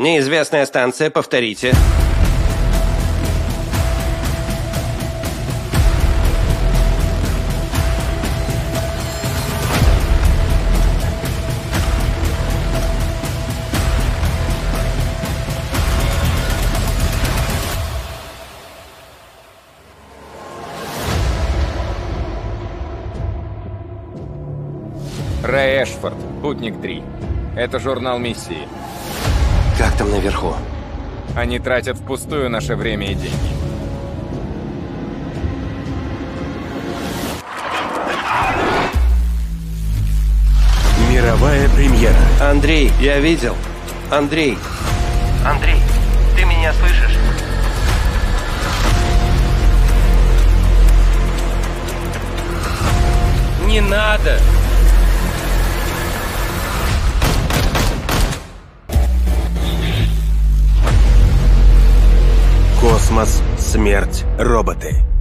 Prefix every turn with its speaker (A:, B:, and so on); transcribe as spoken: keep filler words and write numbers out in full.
A: Неизвестная станция, повторите.
B: Рэй Эшфорд, Путник три. Это журнал миссии.
A: Как там наверху?
B: Они тратят впустую наше время и деньги.
C: Мировая премьера.
A: Андрей, я видел. Андрей.
D: Андрей, ты меня слышишь?
E: Не надо!
C: Космос, смерть, роботы.